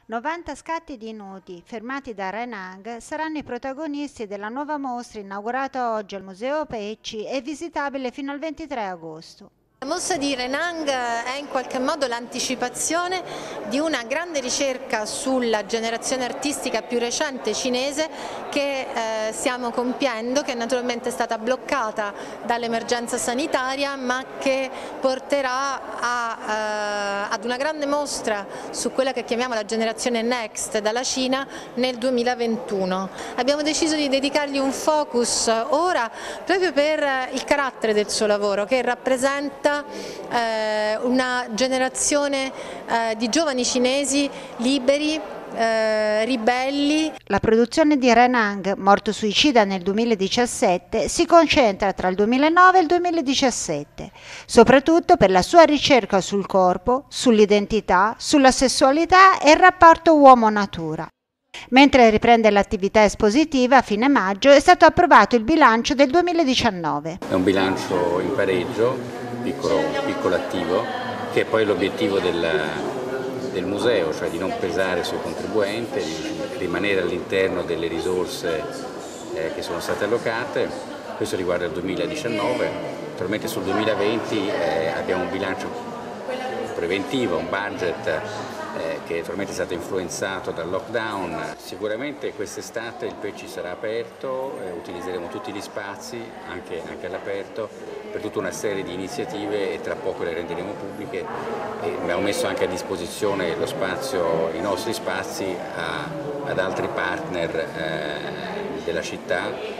90 scatti di nudi, firmati da Renang, saranno i protagonisti della nuova mostra inaugurata oggi al Museo Pecci e visitabile fino al 23 agosto. La mostra di Renang è in qualche modo l'anticipazione di una grande ricerca sulla generazione artistica più recente cinese che stiamo compiendo, che naturalmente è stata bloccata dall'emergenza sanitaria, ma che porterà ad una grande mostra su quella che chiamiamo la generazione Next dalla Cina nel 2021. Abbiamo deciso di dedicargli un focus ora proprio per il carattere del suo lavoro, che rappresenta una generazione di giovani cinesi liberi, ribelli. La produzione di Renang, morto suicida nel 2017, si concentra tra il 2009 e il 2017, soprattutto per la sua ricerca sul corpo, sull'identità, sulla sessualità e il rapporto uomo-natura. Mentre riprende l'attività espositiva, a fine maggio è stato approvato il bilancio del 2019. È un bilancio in pareggio, piccolo attivo, che è poi l'obiettivo del museo, cioè di non pesare sui contribuenti, di rimanere all'interno delle risorse che sono state allocate. Questo riguarda il 2019, naturalmente sul 2020 abbiamo un bilancio preventivo, un budget che naturalmente è stato influenzato dal lockdown. Sicuramente quest'estate il Pecci sarà aperto, utilizzeremo tutti gli spazi, anche all'aperto, per tutta una serie di iniziative e tra poco le renderemo pubbliche. E abbiamo messo anche a disposizione lo spazio, i nostri spazi ad altri partner della città